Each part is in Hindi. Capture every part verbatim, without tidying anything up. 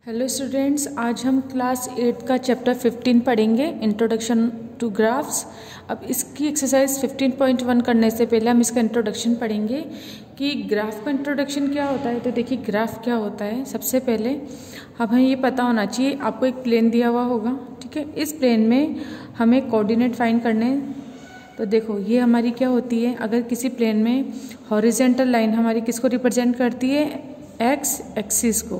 हेलो स्टूडेंट्स, आज हम क्लास एट का चैप्टर फिफ्टीन पढ़ेंगे, इंट्रोडक्शन टू ग्राफ्स। अब इसकी एक्सरसाइज फिफ्टीन पॉइंट वन करने से पहले हम इसका इंट्रोडक्शन पढ़ेंगे कि ग्राफ का इंट्रोडक्शन क्या होता है। तो देखिए ग्राफ क्या होता है। सबसे पहले अब हमें ये पता होना चाहिए, आपको एक प्लेन दिया हुआ होगा, ठीक है। इस प्लेन में हमें कोऑर्डिनेट फाइंड करने हैं। तो देखो ये हमारी क्या होती है, अगर किसी प्लेन में हॉरिजेंटल लाइन हमारी किसको रिप्रेजेंट करती है, एक्स एक्सिस को,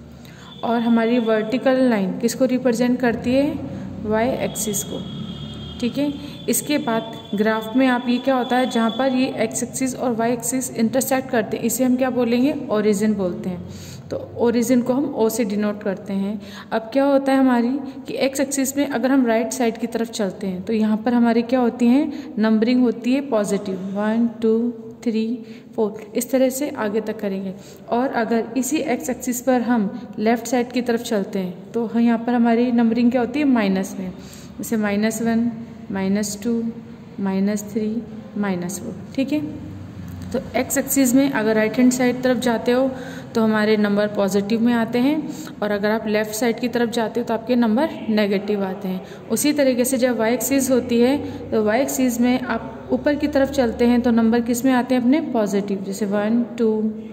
और हमारी वर्टिकल लाइन किसको रिप्रेजेंट करती है, वाई एक्सिस को, ठीक है। इसके बाद ग्राफ में आप ये क्या होता है, जहाँ पर ये एक्स एक्सिस और वाई एक्सिस इंटरसेक्ट करते हैं, इसे हम क्या बोलेंगे, ओरिजिन बोलते हैं। तो ओरिजिन को हम ओ से डिनोट करते हैं। अब क्या होता है हमारी कि एक्स एक्सिस में अगर हम राइट साइड की तरफ चलते हैं तो यहाँ पर हमारी क्या होती हैं, नंबरिंग होती है positive, one two three four, इस तरह से आगे तक करेंगे। और अगर इसी एक्स एक्सिस पर हम लेफ्ट साइड की तरफ चलते हैं तो यहाँ पर हमारी नंबरिंग क्या होती है, माइनस में, जैसे minus one, minus two, minus three, minus four, ठीक है। तो एक्स एक्सिस में अगर राइट हैंड साइड तरफ जाते हो तो हमारे नंबर पॉजिटिव में आते हैं, और अगर आप लेफ़्ट साइड की तरफ जाते हो तो आपके नंबर नेगेटिव आते हैं। उसी तरीके से जब वाई एक्सिस होती है तो वाई एक्सिस में आप ऊपर की तरफ चलते हैं तो नंबर किस में आते हैं, अपने पॉजिटिव, जैसे वन टू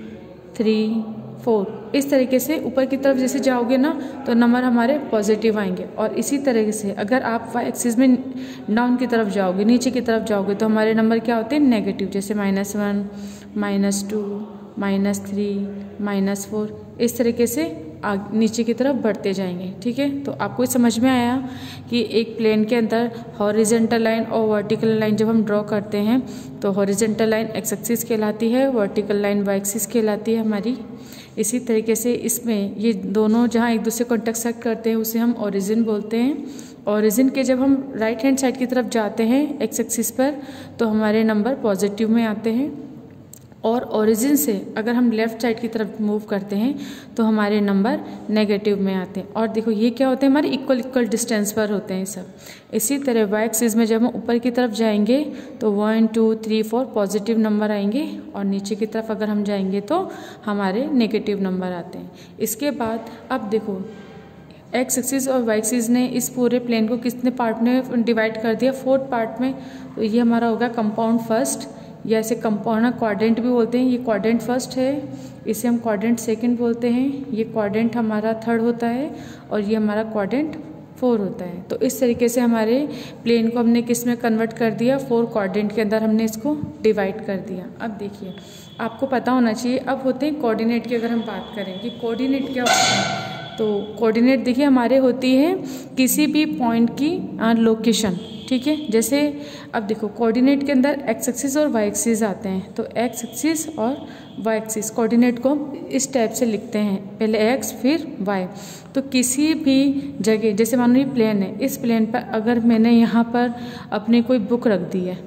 थ्री फोर। इस तरीके से ऊपर की तरफ जैसे जाओगे ना तो नंबर हमारे पॉजिटिव आएंगे। और इसी तरीके से अगर आप वाई एक्सिस में डाउन की तरफ जाओगे, नीचे की तरफ जाओगे, तो हमारे नंबर क्या होते हैं, नेगेटिव, जैसे minus one, minus two, minus three, minus four, इस तरीके से आगे नीचे की तरफ बढ़ते जाएंगे, ठीक है। तो आपको समझ में आया कि एक प्लेन के अंदर हॉरिजेंटल लाइन और वर्टिकल लाइन जब हम ड्रॉ करते हैं तो हॉरिजेंटल लाइन एक्स एक्सिस कहलाती है, वर्टिकल लाइन वाई एक्सिस कहलाती है हमारी। इसी तरीके से इसमें ये दोनों जहाँ एक दूसरे को इंटरसेक्ट करते हैं उसे हम ओरिजिन बोलते हैं। ओरिजिन के जब हम राइट हैंड साइड की तरफ जाते हैं एक्स एक्सिस पर तो हमारे नंबर पॉजिटिव में आते हैं, और ओरिजिन से अगर हम लेफ़्ट साइड की तरफ मूव करते हैं तो हमारे नंबर नेगेटिव में आते हैं। और देखो ये क्या होते हैं, हमारे इक्वल इक्वल डिस्टेंस पर होते हैं सब। इसी तरह वाई एक्सिस में जब हम ऊपर की तरफ जाएंगे तो one two three four positive number आएंगे, और नीचे की तरफ अगर हम जाएंगे तो हमारे नेगेटिव नंबर आते हैं। इसके बाद अब देखो एक्स एक्सिस और वाई एक्सिस ने इस पूरे प्लेन को कितने पार्ट में डिवाइड कर दिया, फोर्थ पार्ट में। तो ये हमारा होगा कंपाउंड फर्स्ट, या इसे कंपाउंड क्वाड्रेंट भी बोलते हैं। ये क्वाड्रेंट फर्स्ट है, इसे हम क्वाड्रेंट सेकंड बोलते हैं। ये क्वाड्रेंट हमारा थर्ड होता है, और ये हमारा क्वाड्रेंट फोर होता है। तो इस तरीके से हमारे प्लेन को हमने किस में कन्वर्ट कर दिया, फोर क्वाड्रेंट के अंदर हमने इसको डिवाइड कर दिया। अब देखिए आपको पता होना चाहिए, अब होते हैं कोऑर्डिनेट की। अगर हम बात करें कि कोऑर्डिनेट क्या होता है, तो कोऑर्डिनेट देखिए हमारे होती है किसी भी पॉइंट की लोकेशन, ठीक है। जैसे अब देखो कोऑर्डिनेट के अंदर एक्स एक्सिस और वाई एक्सिस आते हैं, तो एक्स एक्सिस और वाई एक्सिस कोऑर्डिनेट को हम इस टाइप से लिखते हैं, पहले एक्स फिर वाई। तो किसी भी जगह, जैसे मान लो ये प्लेन है, इस प्लेन पर अगर मैंने यहाँ पर अपनी कोई बुक रख दी है,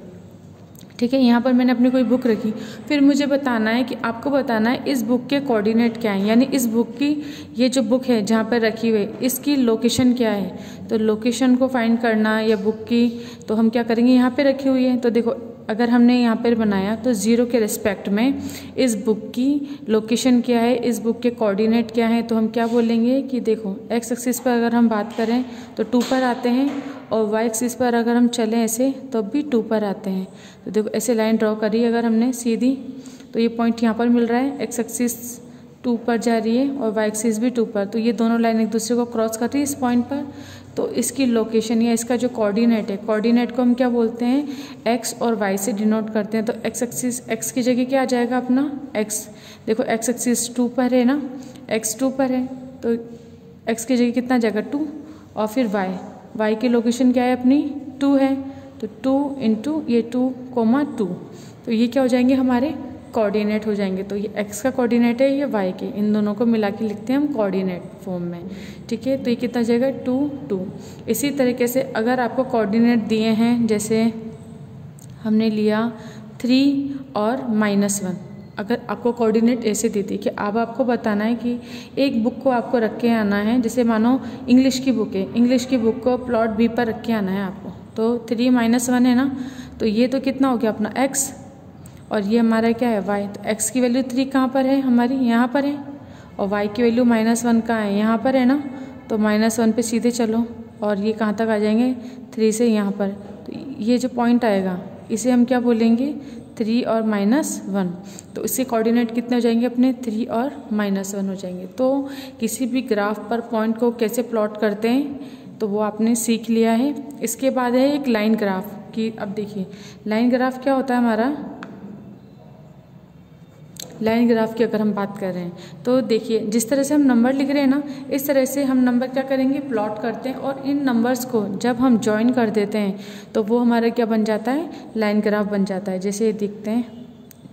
ठीक है, यहाँ पर मैंने अपनी कोई बुक रखी, फिर मुझे बताना है कि आपको बताना है इस बुक के कोऑर्डिनेट क्या है, यानी इस बुक की, ये जो बुक है जहाँ पर रखी हुई है इसकी लोकेशन क्या है। तो लोकेशन को फाइंड करना या बुक की, तो हम क्या करेंगे, यहाँ पे रखी हुई है। तो देखो अगर हमने यहाँ पर बनाया तो ज़ीरो के रिस्पेक्ट में इस बुक की लोकेशन क्या है, इस बुक के कोऑर्डिनेट क्या है, तो हम क्या बोलेंगे कि देखो एक्स एक्सिस पर अगर हम बात करें तो टू पर आते हैं, और वाई एक्सिस पर अगर हम चलें ऐसे तो भी टू पर आते हैं। तो देखो ऐसे लाइन ड्रॉ करी अगर हमने सीधी, तो ये पॉइंट यहाँ पर मिल रहा है, एक्स एक्सिस टू पर जा रही है और वाई एक्सिस भी टू पर, तो ये दोनों लाइन एक दूसरे को क्रॉस कर रही है इस पॉइंट पर। तो इसकी लोकेशन या इसका जो कोऑर्डिनेट है, कोऑर्डिनेट को हम क्या बोलते हैं, एक्स और वाई से डिनोट करते हैं। तो एक्स एक्सिस, एक्स की जगह क्या आ जाएगा अपना एक्स, देखो एक्स एक्सिस टू पर है ना, एक्स टू पर है, तो एक्स की जगह कितना जाएगा, टू, और फिर वाई, वाई की लोकेशन क्या है अपनी, टू है, तो टू इंटू ये टू कोमा टू, तो ये क्या हो जाएंगे, हमारे कोऑर्डिनेट हो जाएंगे। तो ये एक्स का कोऑर्डिनेट है, ये वाई के, इन दोनों को मिला के लिखते हैं हम कोऑर्डिनेट फॉर्म में, ठीक है। तो ये कितना जाएगा, टू टू। इसी तरीके से अगर आपको कोऑर्डिनेट दिए हैं, जैसे हमने लिया थ्री और माइनस वन, अगर आपको कोऑर्डिनेट ऐसे दी थी कि अब आपको बताना है कि एक बुक को आपको रख के आना है, जैसे मानो इंग्लिश की बुक है, इंग्लिश की बुक को प्लॉट बी पर रख के आना है आपको, तो थ्री माइनस वन है ना, तो ये तो कितना हो गया अपना एक्स, और ये हमारा क्या है वाई। तो एक्स की वैल्यू थ्री कहाँ पर है हमारी, यहाँ पर है, और y की वैल्यू माइनस वन कहाँ है, यहाँ पर है ना, तो माइनस वन पे सीधे चलो और ये कहाँ तक आ जाएंगे, थ्री से यहाँ पर। तो ये जो पॉइंट आएगा इसे हम क्या बोलेंगे, थ्री और माइनस वन। तो इसके कोऑर्डिनेट कितने हो जाएंगे अपने, थ्री और माइनस वन हो जाएंगे। तो किसी भी ग्राफ पर पॉइंट को कैसे प्लॉट करते हैं तो वो आपने सीख लिया है। इसके बाद है एक लाइन ग्राफ की। अब देखिए लाइन ग्राफ क्या होता है हमारा, लाइन ग्राफ की अगर हम बात कर रहे हैं तो देखिए जिस तरह से हम नंबर लिख रहे हैं ना, इस तरह से हम नंबर क्या करेंगे, प्लॉट करते हैं। और इन नंबर्स को जब हम ज्वाइन कर देते हैं तो वो हमारा क्या बन जाता है, लाइन ग्राफ बन जाता है। जैसे ये दिखते हैं,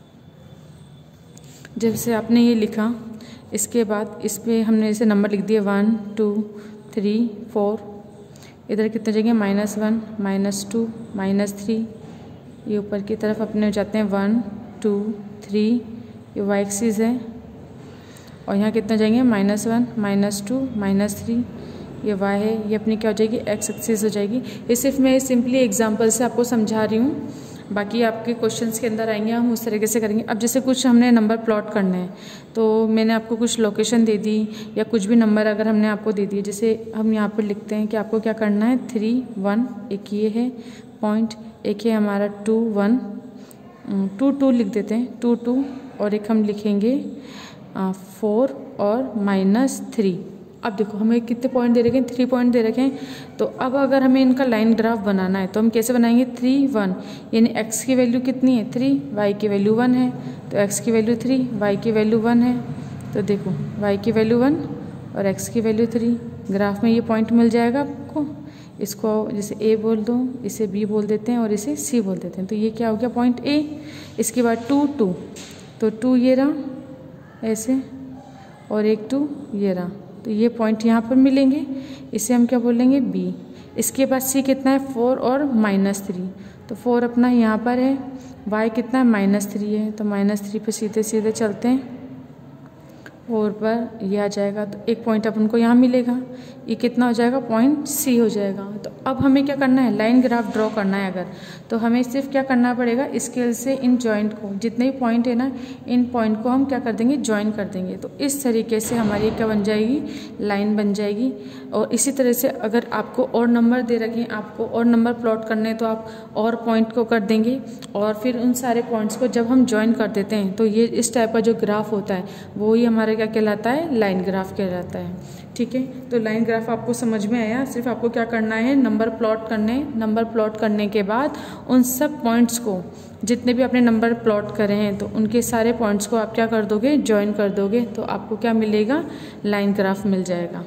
जैसे आपने ये लिखा, इसके बाद इस पर हमने जैसे नंबर लिख दिए वन टू थ्री फोर, इधर कितने जगह minus one minus two minus three, ये ऊपर की तरफ अपने हो जाते हैं वन टू थ्री, ये वाई एक्सिस है। और यहाँ कितना जाएंगे, minus one minus two minus three, ये वाई है, ये अपनी क्या हो जाएगी, एक्स एक्सिस हो जाएगी। ये सिर्फ मैं सिंपली एग्जांपल से आपको समझा रही हूँ, बाकी आपके क्वेश्चंस के अंदर आएंगे, हम उस तरीके से करेंगे। अब जैसे कुछ हमने नंबर प्लॉट करने हैं तो मैंने आपको कुछ लोकेशन दे दी या कुछ भी नंबर अगर हमने आपको दे दिए, जैसे हम यहाँ पर लिखते हैं कि आपको क्या करना है, थ्री वन, एक ये है पॉइंट, एक है हमारा टू वन, टू टू लिख देते हैं, टू टू, और एक हम लिखेंगे फोर और माइनस थ्री। अब देखो हमें कितने पॉइंट दे रखे हैं, थ्री पॉइंट दे रखे हैं। तो अब अगर हमें इनका लाइन ग्राफ बनाना है तो हम कैसे बनाएंगे, थ्री वन, यानी एक्स की वैल्यू कितनी है, थ्री, वाई की वैल्यू वन है, तो एक्स की वैल्यू थ्री, वाई की वैल्यू वन है। तो देखो वाई की वैल्यू वन और एक्स की वैल्यू थ्री, ग्राफ में ये पॉइंट मिल जाएगा आपको। इसको जैसे ए बोल दो, इसे बी बोल देते हैं और इसे सी बोल देते हैं। तो ये क्या हो गया, पॉइंट ए। इसके बाद टू टू, तो टू ये रहा ऐसे, और एक टू ये रहा, तो ये पॉइंट यहाँ पर मिलेंगे, इसे हम क्या बोलेंगे, बी। इसके बाद सी कितना है, फोर और माइनस थ्री, तो फोर अपना यहाँ पर है, वाई कितना है, माइनस थ्री है, तो माइनस थ्री पे सीधे सीधे चलते हैं, और पर ये आ जाएगा, तो एक पॉइंट अपन को यहाँ मिलेगा, ये कितना हो जाएगा, पॉइंट सी हो जाएगा। तो अब हमें क्या करना है, लाइन ग्राफ ड्रॉ करना है अगर, तो हमें सिर्फ क्या करना पड़ेगा, स्केल से इन जॉइंट को, जितने भी पॉइंट है ना, इन पॉइंट को हम क्या कर देंगे, ज्वाइन कर देंगे। तो इस तरीके से हमारी क्या बन जाएगी, लाइन बन जाएगी। और इसी तरह से अगर आपको और नंबर दे रखें, आपको और नंबर प्लॉट करने, तो आप और पॉइंट को कर देंगे, और फिर उन सारे पॉइंट्स को जब हम ज्वाइन कर देते हैं तो ये इस टाइप का जो ग्राफ होता है वो ही हमारा क्या कहलाता है, लाइन ग्राफ कहलाता है। ठीक है, तो लाइन ग्राफ आपको समझ में आया। सिर्फ आपको क्या करना है, नंबर प्लॉट करने, नंबर प्लॉट करने के बाद उन सब पॉइंट्स को, जितने भी आपने नंबर प्लॉट करे हैं, तो उनके सारे पॉइंट्स को आप क्या कर दोगे, ज्वाइन कर दोगे, तो आपको क्या मिलेगा, लाइन ग्राफ मिल जाएगा।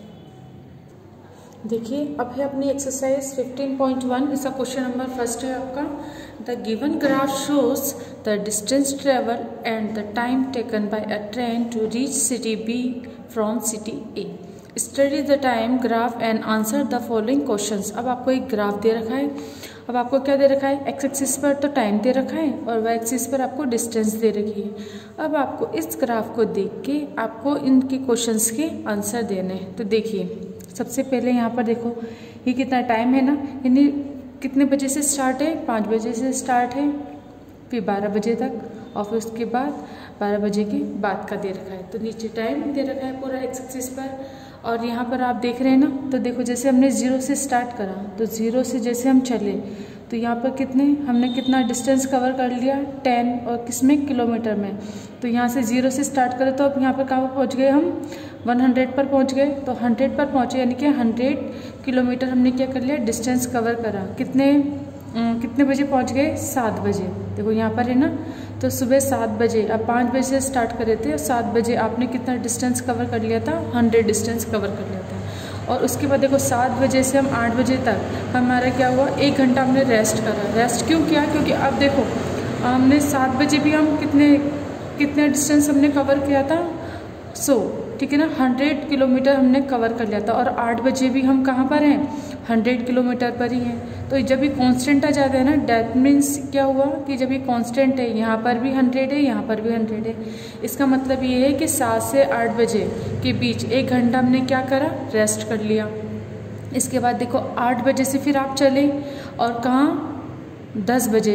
देखिए अब है अपनी एक्सरसाइज फिफ्टीन पॉइंट वन, इसका क्वेश्चन नंबर फर्स्ट है आपका। The given graph shows the distance travel and the time taken by a train to reach city B from city A. Study the time graph and answer the following questions. अब आपको एक ग्राफ दे रखा है, अब आपको क्या दे रखा है, एक्स एक्सिस पर तो टाइम दे रखा है और वाई एक्सिस पर आपको डिस्टेंस दे रखी है। अब आपको इस ग्राफ को देख के आपको इनके क्वेश्चंस के आंसर देने हैं। तो देखिए सबसे पहले यहाँ पर देखो ये कितना टाइम है ना, यानी कितने बजे से स्टार्ट है, पाँच बजे से स्टार्ट है, फिर बारह बजे तक, और फिर उसके बाद बारह बजे के बाद का दे रखा है। तो नीचे टाइम दे रखा है पूरा एक्स एक्सिस पर। और यहाँ पर आप देख रहे हैं ना, तो देखो जैसे हमने ज़ीरो से स्टार्ट करा, तो ज़ीरो से जैसे हम चले तो यहाँ पर कितने हमने कितना डिस्टेंस कवर कर लिया, टेन, और किसमें, किलोमीटर में। तो यहाँ से ज़ीरो से स्टार्ट करें तो अब यहाँ पर कहाँ पर पहुँच गए हम, हंड्रेड पर पहुँच गए। तो हंड्रेड पर पहुँचे यानी कि हंड्रेड किलोमीटर हमने क्या कर लिया, डिस्टेंस कवर करा। कितने कितने बजे पहुँच गए, सात बजे। देखो यहाँ पर है ना, तो सुबह सात बजे, अब पाँच बजे से स्टार्ट करे थे और सात बजे आपने कितना डिस्टेंस कवर कर लिया था, हंड्रेड डिस्टेंस कवर कर लिया था। और उसके बाद देखो सात बजे से हम आठ बजे तक हमारा क्या हुआ, एक घंटा हमने रेस्ट करा। रेस्ट क्यों किया, क्योंकि अब देखो हमने सात बजे भी हम कितने कितने डिस्टेंस हमने कवर किया था, सो ठीक है ना, हंड्रेड किलोमीटर हमने कवर कर लिया था। और आठ बजे भी हम कहाँ पर हैं, हंड्रेड किलोमीटर पर ही हैं। तो जब ये कांस्टेंट आ जाता है ना, डेट मीन्स क्या हुआ कि जब ये कांस्टेंट है, यहाँ पर भी हंड्रेड है, यहाँ पर भी हंड्रेड है, इसका मतलब ये है कि सात से आठ बजे के बीच एक घंटा हमने क्या करा, रेस्ट कर लिया। इसके बाद देखो आठ बजे से फिर आप चले और कहाँ, दस बजे जाके,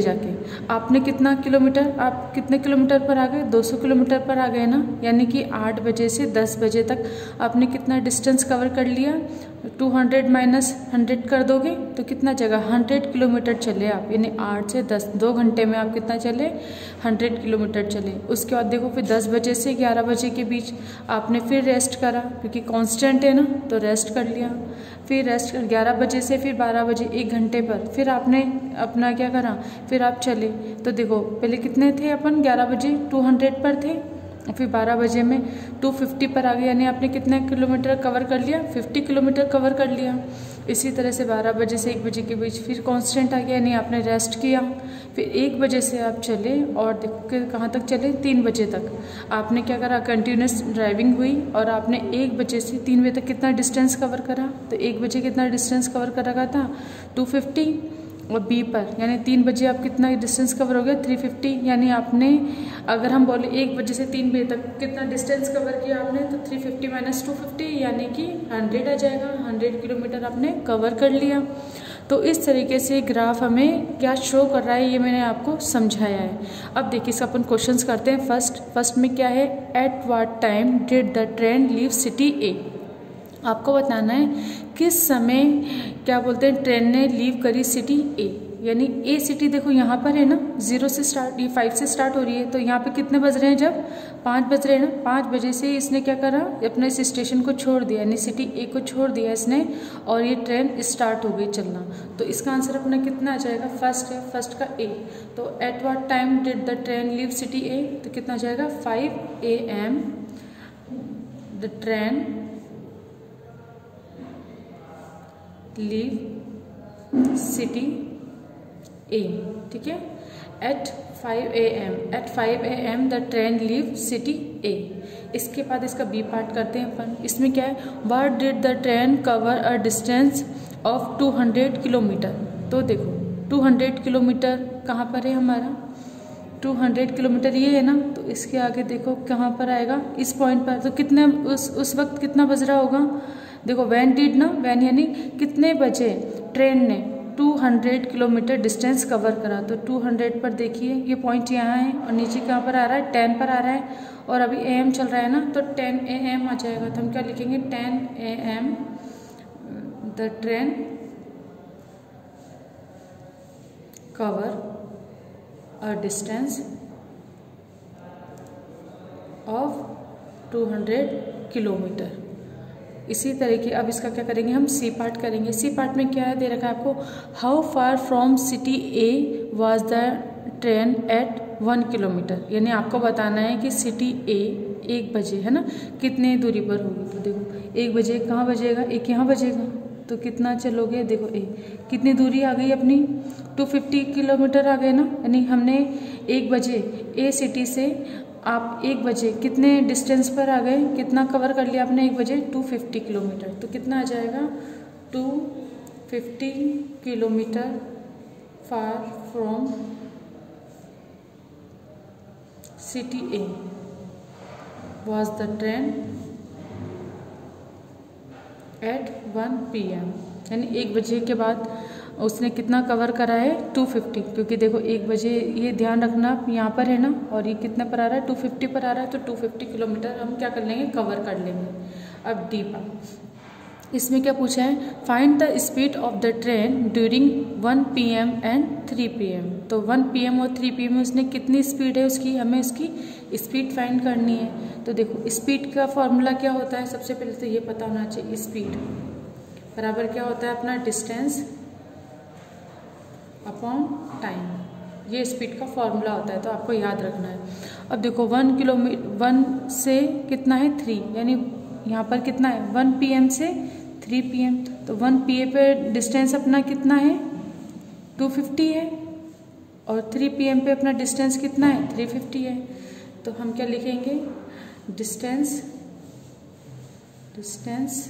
आपने कितना किलोमीटर, आप कितने किलोमीटर पर आ गए, दो सौ किलोमीटर पर आ गए ना। यानी कि आठ बजे से दस बजे तक आपने कितना डिस्टेंस कवर कर लिया। टू हंड्रेड माइनस हंड्रेड कर दोगे तो कितना जगह, हंड्रेड किलोमीटर चले आप। यानी आठ से दस, दो घंटे में आप कितना चले, हंड्रेड किलोमीटर चले। उसके बाद देखो फिर दस बजे से ग्यारह बजे के बीच आपने फिर रेस्ट करा, क्योंकि कांस्टेंट है ना, तो रेस्ट कर लिया। फिर रेस्ट कर ग्यारह बजे से फिर बारह बजे, एक घंटे पर फिर आपने अपना क्या करा, फिर आप चले। तो देखो पहले कितने थे अपन, ग्यारह बजे टू हंड्रेड पर थे, फिर बारह बजे में टू फिफ्टी पर आ गए। यानी आपने कितने किलोमीटर कवर कर लिया, फिफ्टी किलोमीटर कवर कर लिया। इसी तरह से बारह बजे से एक बजे के बीच फिर कांस्टेंट आ गया, यानी आपने रेस्ट किया। फिर एक बजे से आप चले और देखो कहाँ तक चले, तीन बजे तक आपने क्या करा, कंटिन्यूस ड्राइविंग हुई। और आपने एक बजे से तीन बजे तक कितना डिस्टेंस कवर करा, तो एक बजे कितना डिस्टेंस कवर कर रखा था, टू फिफ्टी। और बी पर यानी तीन बजे आप कितना डिस्टेंस कवर हो गया, थ्री फिफ्टी। यानी आपने अगर हम बोले एक बजे से तीन बजे तक कितना डिस्टेंस कवर किया आपने, तो three fifty minus two fifty यानी कि हंड्रेड आ जाएगा। हंड्रेड किलोमीटर आपने कवर कर लिया। तो इस तरीके से ग्राफ हमें क्या शो कर रहा है, ये मैंने आपको समझाया है। अब देखिए इसका अपन क्वेश्चंस करते हैं। फर्स्ट फर्स्ट में क्या है, at what time did the train leave city A. आपको बताना है किस समय क्या बोलते हैं ट्रेन ने लीव करी सिटी ए। यानी ए सिटी देखो यहाँ पर है ना, जीरो से स्टार्ट, ये फाइव से स्टार्ट हो रही है। तो यहाँ पे कितने बज रहे हैं, जब पाँच बज रहे हैं ना, पाँच बजे से इसने क्या करा, अपने इस स्टेशन को छोड़ दिया, यानी सिटी ए को छोड़ दिया इसने, और ये ट्रेन स्टार्ट हो गई चलना। तो इसका आंसर अपना कितना आ जाएगा, फर्स्ट है, फर्स्ट का ए। तो at what time did the train leave city A, तो कितना आ जाएगा, five A M the train leave city A. ठीक है, at five A M, at five A M the train leave city A. इसके बाद इसका बी पार्ट करते हैं अपन। इसमें क्या है, what did the train cover a distance of two hundred kilometre. तो देखो टू हंड्रेड किलोमीटर कहाँ पर है हमारा, टू हंड्रेड किलोमीटर ये है ना, तो इसके आगे देखो कहाँ पर आएगा, इस पॉइंट पर। तो कितने उस उस वक्त कितना बज रहा होगा, देखो वैन डिड ना, वैन यानी कितने बजे ट्रेन ने two hundred kilometre distance cover करा। तो टू हंड्रेड पर देखिए ये पॉइंट यहाँ है, और नीचे कहाँ पर आ रहा है, टेन पर आ रहा है, और अभी ए एम चल रहा है ना, तो टेन ए एम आ जाएगा। तो हम क्या लिखेंगे, ten A M the train cover a distance of two hundred kilometre. इसी तरीके अब इसका क्या करेंगे, हम सी पार्ट करेंगे। सी पार्ट में क्या है, दे रखा है आपको, how far from city A was the train at one kilometre. यानी आपको बताना है कि सिटी ए एक बजे है ना, कितने दूरी पर होगी। तो देखो एक बजे कहाँ बजेगा, एक यहाँ बजेगा, तो कितना चलोगे, देखो ए कितनी दूरी आ गई अपनी, टू फिफ्टी किलोमीटर आ गए ना। यानी हमने एक बजे ए सिटी से आप एक बजे कितने डिस्टेंस पर आ गए, कितना कवर कर लिया आपने एक बजे, टू फिफ्टी किलोमीटर। तो कितना आ जाएगा, two fifty kilometre far from city A was the train at one P M. यानी एक बजे के बाद उसने कितना कवर करा है, टू फिफ्टी। क्योंकि देखो एक बजे, ये ध्यान रखना यहाँ पर है ना, और ये कितने पर आ रहा है, टू फिफ्टी पर आ रहा है। तो टू फिफ्टी किलोमीटर हम क्या कर लेंगे, कवर कर लेंगे। अब डी पार्ट, इसमें क्या पूछा है, find the speed of the train during one P M and three P M. तो वन पी एम और थ्री पी एम में उसने कितनी स्पीड है उसकी, हमें उसकी स्पीड फाइंड करनी है। तो देखो स्पीड का फॉर्मूला क्या होता है, सबसे पहले तो ये पता होना चाहिए, स्पीड बराबर क्या होता है अपना, डिस्टेंस अपॉन टाइम। ये स्पीड का फॉर्मूला होता है, तो आपको याद रखना है। अब देखो वन किलोमीटर, वन से कितना है, थ्री, यानी यहाँ पर कितना है, वन पी एम से थ्री पी एम। तो वन पी एम पे डिस्टेंस अपना कितना है, टू फिफ्टी है, और थ्री पी एम पे अपना डिस्टेंस कितना है, थ्री फिफ्टी है। तो हम क्या लिखेंगे, डिस्टेंस डिस्टेंस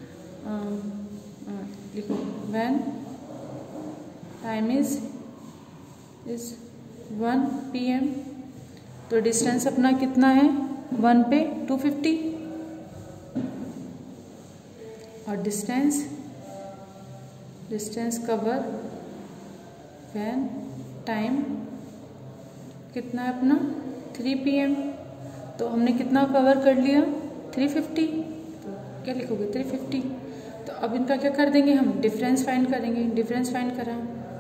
लिखो, when time is is one P M. तो डिस्टेंस अपना कितना है, वन पे टू फिफ्टी, और distance distance cover when time कितना है अपना थ्री पी एम। तो हमने कितना कवर कर लिया थ्री फिफ्टी, तो क्या लिखोगे थ्री फिफ्टी। तो अब इनका क्या कर देंगे हम डिफरेंस फाइंड करेंगे। डिफरेंस फाइंड करा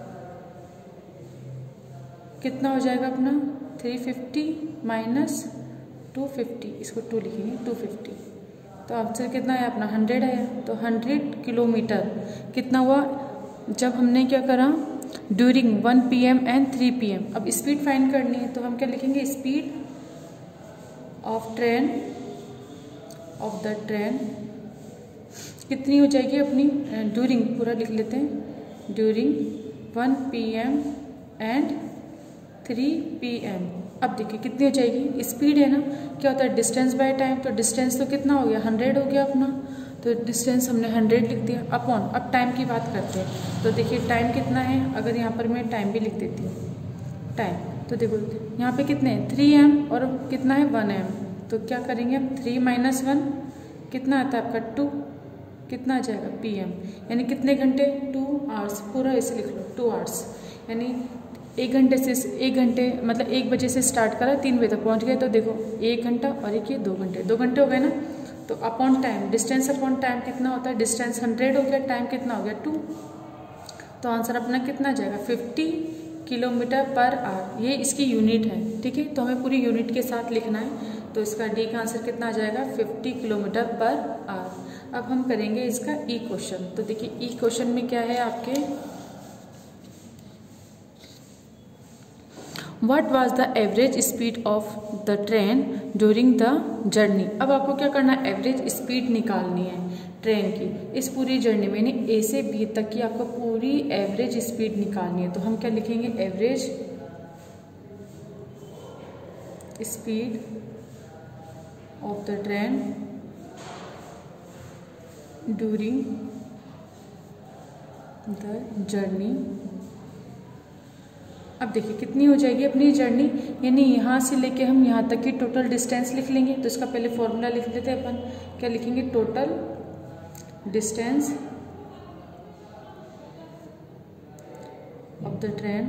कितना हो जाएगा अपना three fifty minus two fifty, इसको टू लिखेंगे टू फिफ्टी। तो आंसर कितना है अपना हंड्रेड आया। तो हंड्रेड किलोमीटर कितना हुआ जब हमने क्या करा during one P M and three P M. अब स्पीड फाइंड करनी है तो हम क्या लिखेंगे speed of train of the train कितनी हो जाएगी अपनी ड्यूरिंग, पूरा लिख लेते हैं during one P M and three P M. अब देखिए कितनी हो जाएगी स्पीड है ना, क्या होता है डिस्टेंस बाय टाइम। तो डिस्टेंस तो कितना हो गया हंड्रेड हो गया अपना, तो डिस्टेंस हमने हंड्रेड लिख दिया अपॉन। अब टाइम की बात करते हैं तो देखिए टाइम कितना है, अगर यहाँ पर मैं टाइम भी लिख देती हूँ टाइम, तो देखो यहाँ पे कितने हैं थ्री एम और कितना है वन एम। तो क्या करेंगे हम थ्री माइनस वन कितना आता है आपका टू, कितना आ जाएगा पी एम, यानी कितने घंटे टू आवर्स। पूरा ऐसे लिख लो टू आवर्स, यानी एक घंटे से एक घंटे मतलब एक बजे से स्टार्ट करा तीन बजे तक पहुँच गए। तो देखो एक घंटा और एक ये दो घंटे, दो घंटे हो गए ना। तो upon time distance upon time कितना होता है, डिस्टेंस हंड्रेड हो गया, टाइम कितना हो गया टू। तो आंसर अपना कितना जाएगा फिफ्टी किलोमीटर पर आवर, ये इसकी यूनिट है। ठीक है, तो हमें पूरी यूनिट के साथ लिखना है। तो इसका डी का आंसर कितना आ जाएगा फिफ्टी किलोमीटर पर आवर। अब हम करेंगे इसका ई क्वेश्चन। तो देखिए ई क्वेश्चन में क्या है आपके What was the average speed of the train during the journey? अब आपको क्या करना है एवरेज स्पीड निकालनी है ट्रेन की इस पूरी जर्नी में, यानी ए से बी तक की आपको पूरी एवरेज स्पीड निकालनी है। तो हम क्या लिखेंगे average speed of the train during the journey. अब देखिए कितनी हो जाएगी अपनी जर्नी, यानी यहाँ से लेके हम यहाँ तक की टोटल डिस्टेंस लिख लेंगे। तो इसका पहले फॉर्मूला लिख लेते हैं अपन, क्या लिखेंगे total distance of the train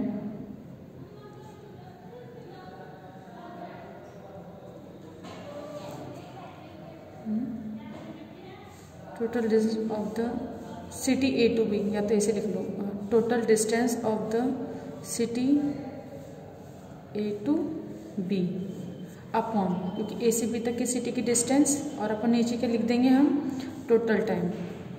total distance of the city A to B, या तो ऐसे लिख लो total distance of the city A to B upon, क्योंकि ए से बी तक की सिटी की डिस्टेंस, और अपन नीचे के लिख देंगे हम टोटल टाइम।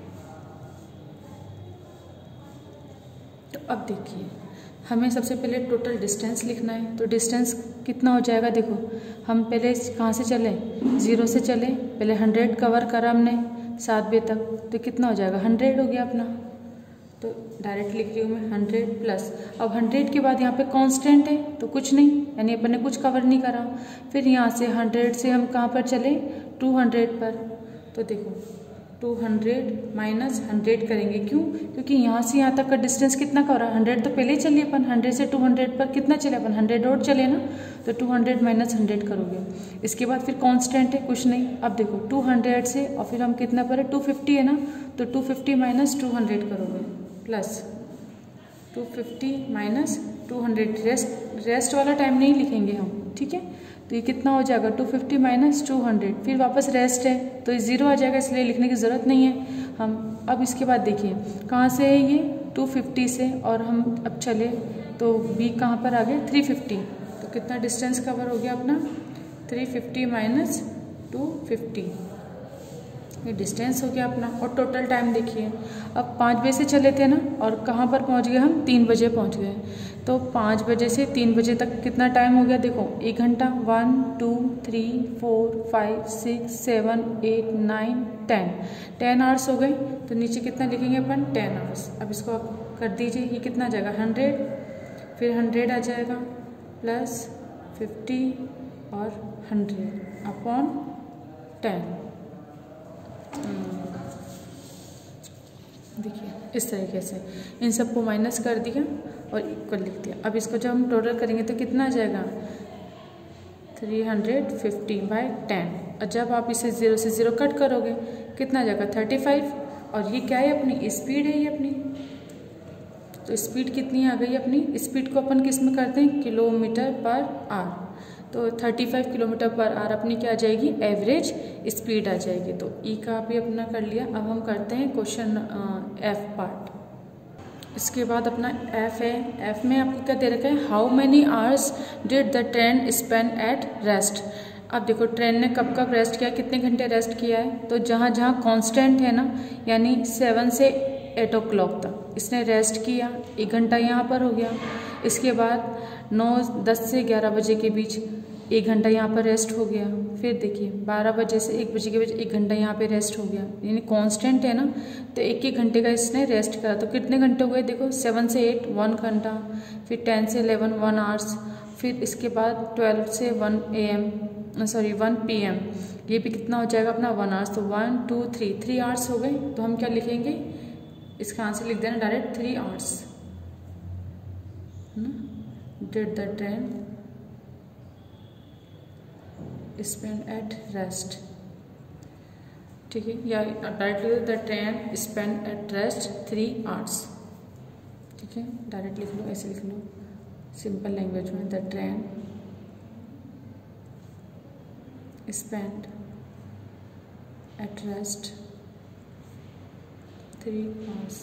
तो अब देखिए हमें सबसे पहले टोटल डिस्टेंस लिखना है। तो डिस्टेंस कितना हो जाएगा, देखो हम पहले कहाँ से चले ज़ीरो से चले, पहले हंड्रेड कवर करा हमने सात बजे तक, तो कितना हो जाएगा हंड्रेड हो गया अपना। तो डायरेक्ट लिख रही हूँ मैं हंड्रेड प्लस, अब हंड्रेड के बाद यहाँ पे कांस्टेंट है तो कुछ नहीं, यानी अपन ने कुछ कवर नहीं करा। फिर यहाँ से हंड्रेड से हम कहाँ पर चले टू हंड्रेड पर। तो देखो टू हंड्रेड माइनस हंड्रेड करेंगे, क्यों, क्योंकि यहाँ से यहाँ तक का डिस्टेंस कितना का हो रहा है हंड्रेड, तो पहले ही चलिए अपन हंड्रेड से टू हंड्रेड पर कितना चले अपन हंड्रेड और चले ना। तो टू हंड्रेड माइनस हंड्रेड करोगे, इसके बाद फिर कांस्टेंट है कुछ नहीं। अब देखो टू हंड्रेड से और फिर हम कितना पर है टू फिफ्टी है ना, तो two fifty minus two hundred करोगे plus two fifty minus two hundred, rest rest वाला टाइम नहीं लिखेंगे हम। ठीक है, तो ये कितना हो जाएगा two fifty minus two hundred, फिर वापस रेस्ट है तो ये ज़ीरो आ जाएगा, इसलिए लिखने की ज़रूरत नहीं है हम। अब इसके बाद देखिए कहाँ से है ये टू फिफ्टी से, और हम अब चले तो बी कहाँ पर आ गए थ्री फिफ्टी। तो कितना डिस्टेंस कवर हो गया अपना three fifty minus two fifty, ये डिस्टेंस हो गया अपना। और टोटल टाइम देखिए अब पाँच बजे से चले थे ना, और कहाँ पर पहुँच गए हम तीन बजे पहुँच गए। तो पाँच बजे से तीन बजे तक कितना टाइम हो गया, देखो एक घंटा, one two three four five six seven eight nine ten, ten hours हो गए। तो नीचे कितना लिखेंगे अपन टेन आवर्स। अब इसको आप कर दीजिए, ये कितना आ जाएगा हंड्रेड, फिर हंड्रेड आ जाएगा प्लस फिफ्टी और हंड्रेड अपॉन टेन। देखिए इस तरीके से इन सबको माइनस कर दिया और इक्वल लिख दिया। अब इसको जब हम टोटल करेंगे तो कितना आ जाएगा three hundred fifty by ten, और जब आप इसे ज़ीरो से ज़ीरो कट करोगे कितना आ जाएगा थर्टी फाइव। और ये क्या है अपनी स्पीड है, ये अपनी तो स्पीड कितनी आ गई अपनी, स्पीड को अपन किस में करते हैं, किलोमीटर पर आवर। तो पैंतीस किलोमीटर पर आवर अपनी क्या आ जाएगी, एवरेज स्पीड आ जाएगी। तो ई का भी अपना कर लिया। अब हम करते हैं क्वेश्चन एफ पार्ट। इसके बाद अपना एफ है। एफ में आपको क्या दे रखा है, how many hours did the train spend at rest. अब देखो ट्रेन ने कब कब रेस्ट किया, कितने घंटे रेस्ट किया है। तो जहाँ जहाँ कांस्टेंट है ना, यानी सेवन से एट ओ क्लॉक तक इसने रेस्ट किया, एक घंटा यहाँ पर हो गया। इसके बाद नौ दस से ग्यारह बजे के बीच एक घंटा यहाँ पर रेस्ट हो गया। फिर देखिए बारह बजे से एक बजे के बीच एक घंटा यहाँ पे रेस्ट हो गया, यानी कांस्टेंट है ना, तो एक एक घंटे का इसने रेस्ट करा। तो कितने घंटे हो गए, देखो सेवन से एट वन घंटा, फिर टेन से इलेवन वन आवर्स, फिर इसके बाद ट्वेल्व से one A M sorry one P M, ये भी कितना हो जाएगा अपना वन आवर्स। तो one two three three hours हो गए। तो हम क्या लिखेंगे, इसका आंसर लिख देना direct three hours. Did the train spend at rest, ठीक है, या directly the train spend at rest three hours, ठीक है, डायरेक्ट लिख लो, ऐसे लिख लो सिंपल लैंग्वेज में, the train spend at rest three hours.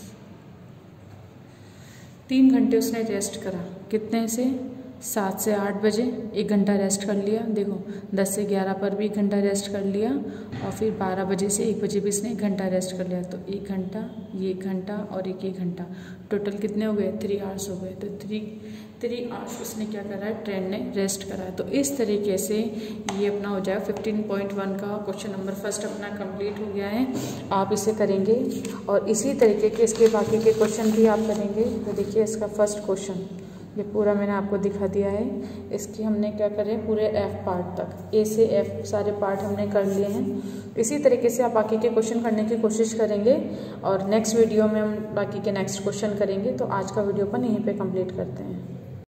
तीन घंटे उसने रेस्ट करा, कितने से, सात से आठ बजे एक घंटा रेस्ट कर लिया। देखो दस से ग्यारह पर भी एक घंटा रेस्ट कर लिया, और फिर बारह बजे से एक बजे भी इसने एक घंटा रेस्ट कर लिया। तो एक घंटा, ये एक घंटा और एक एक घंटा, टोटल कितने हो गए, थ्री आवर्स हो गए। तो थ्री थ्री आवर्स उसने क्या करा है, ट्रेन ने रेस्ट करा है। तो इस तरीके से ये अपना हो जाएगा फिफ्टीन पॉइंट वन का क्वेश्चन नंबर फर्स्ट अपना कंप्लीट हो गया है। आप इसे करेंगे और इसी तरीके के इसके बाकी के क्वेश्चन भी आप करेंगे। तो देखिए इसका फर्स्ट क्वेश्चन ये पूरा मैंने आपको दिखा दिया है। इसकी हमने क्या करें, पूरे एफ पार्ट तक, ए से एफ सारे पार्ट हमने कर लिए हैं। इसी तरीके से आप बाकी के क्वेश्चन करने की कोशिश करेंगे और नेक्स्ट वीडियो में हम बाकी के नेक्स्ट क्वेश्चन करेंगे। तो आज का वीडियो अपन यहीं पे कंप्लीट करते हैं।